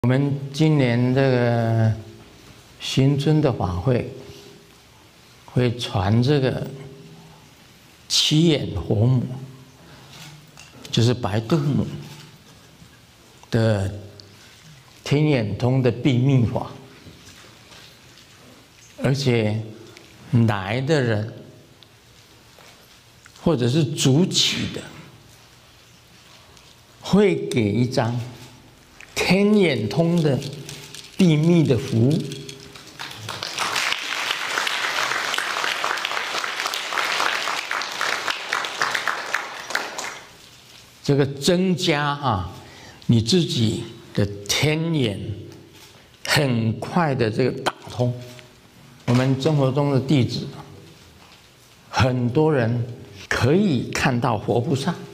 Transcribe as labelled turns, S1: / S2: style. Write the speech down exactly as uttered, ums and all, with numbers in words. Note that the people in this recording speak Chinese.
S1: 我们今年这个新春的法会，会传这个七眼活母，就是白度母的天眼通的秘密法，而且来的人或者是主起的，会给一张天眼通的秘密的符，这个增加啊你自己的天眼，很快的这个打通。我们生活中的弟子，很多人可以看到活菩萨。